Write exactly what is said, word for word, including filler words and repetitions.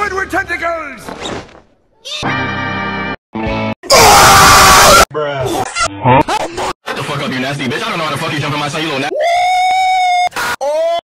Squidward tentacles! Bruh. Huh? Shut the fuck up, you nasty bitch. I don't know how the fuck you jump in my son, you little nasty.